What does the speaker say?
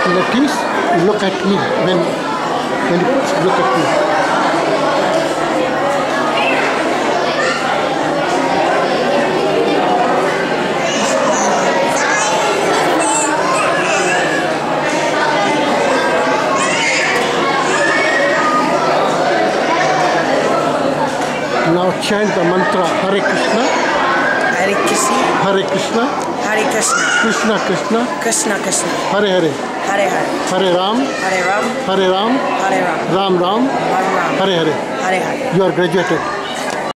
and at least you look at me when you look at me. Now chant the mantra Hare Krishna. Hare Krishna. Hare Krishna. Hare Krishna. Krishna Krishna. Krishna Krishna. Hare Hare. Hare Hare. Hare Ram. Hare Ram. Hare Ram. Hare Ram. Ram Ram. Ram Ram. Hare Hare. Hare Hare. You are graduated.